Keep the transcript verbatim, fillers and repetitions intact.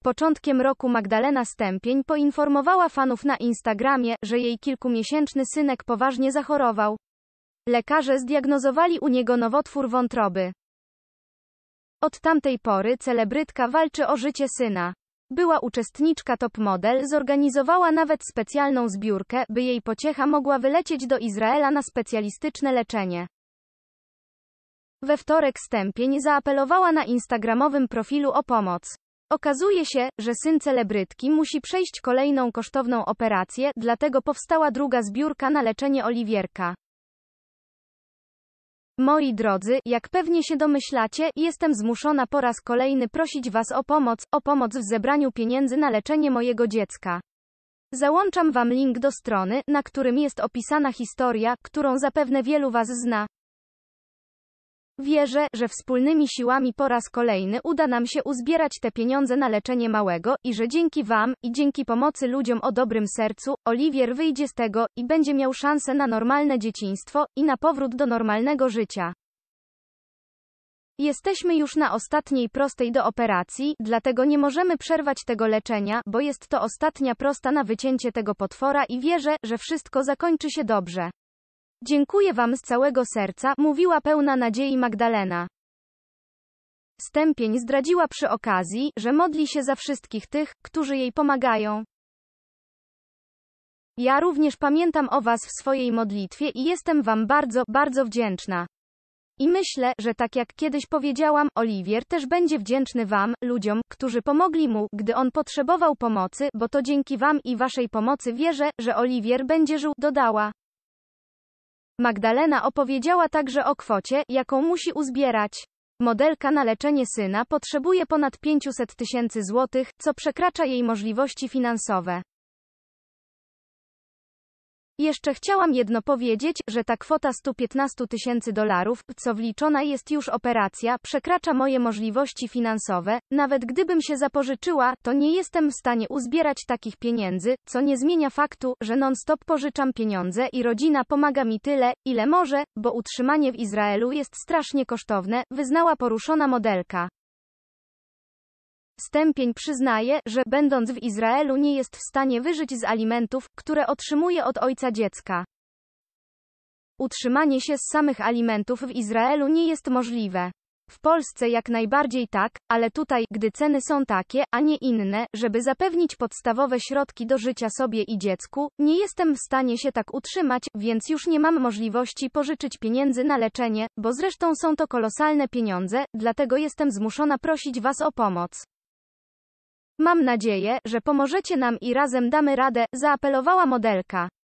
Początkiem roku Magdalena Stępień poinformowała fanów na Instagramie, że jej kilkumiesięczny synek poważnie zachorował. Lekarze zdiagnozowali u niego nowotwór wątroby. Od tamtej pory celebrytka walczy o życie syna. Była uczestniczka Top Model zorganizowała nawet specjalną zbiórkę, by jej pociecha mogła wylecieć do Izraela na specjalistyczne leczenie. We wtorek Stępień zaapelowała na instagramowym profilu o pomoc. Okazuje się, że syn celebrytki musi przejść kolejną kosztowną operację, dlatego powstała druga zbiórka na leczenie Oliwierka. Moi drodzy, jak pewnie się domyślacie, jestem zmuszona po raz kolejny prosić Was o pomoc, o pomoc w zebraniu pieniędzy na leczenie mojego dziecka. Załączam Wam link do strony, na którym jest opisana historia, którą zapewne wielu Was zna. Wierzę, że wspólnymi siłami po raz kolejny uda nam się uzbierać te pieniądze na leczenie małego i że dzięki Wam, i dzięki pomocy ludziom o dobrym sercu, Oliwier wyjdzie z tego i będzie miał szansę na normalne dzieciństwo i na powrót do normalnego życia. Jesteśmy już na ostatniej prostej do operacji, dlatego nie możemy przerwać tego leczenia, bo jest to ostatnia prosta na wycięcie tego potwora i wierzę, że wszystko zakończy się dobrze. Dziękuję Wam z całego serca, mówiła pełna nadziei Magdalena. Stępień zdradziła przy okazji, że modli się za wszystkich tych, którzy jej pomagają. Ja również pamiętam o Was w swojej modlitwie i jestem Wam bardzo, bardzo wdzięczna. I myślę, że tak jak kiedyś powiedziałam, Oliwier też będzie wdzięczny Wam, ludziom, którzy pomogli mu, gdy on potrzebował pomocy, bo to dzięki Wam i Waszej pomocy wierzę, że Oliwier będzie żył, dodała. Magdalena opowiedziała także o kwocie, jaką musi uzbierać. Modelka na leczenie syna potrzebuje ponad pięćset tysięcy złotych, co przekracza jej możliwości finansowe. Jeszcze chciałam jedno powiedzieć, że ta kwota sto piętnaście tysięcy dolarów, co wliczona jest już operacja, przekracza moje możliwości finansowe. Nawet gdybym się zapożyczyła, to nie jestem w stanie uzbierać takich pieniędzy, co nie zmienia faktu, że non-stop pożyczam pieniądze i rodzina pomaga mi tyle, ile może, bo utrzymanie w Izraelu jest strasznie kosztowne, wyznała poruszona modelka. Stępień przyznaje, że, będąc w Izraelu, nie jest w stanie wyżyć z alimentów, które otrzymuje od ojca dziecka. Utrzymanie się z samych alimentów w Izraelu nie jest możliwe. W Polsce jak najbardziej tak, ale tutaj, gdy ceny są takie, a nie inne, żeby zapewnić podstawowe środki do życia sobie i dziecku, nie jestem w stanie się tak utrzymać, więc już nie mam możliwości pożyczyć pieniędzy na leczenie, bo zresztą są to kolosalne pieniądze, dlatego jestem zmuszona prosić Was o pomoc. Mam nadzieję, że pomożecie nam i razem damy radę, zaapelowała modelka.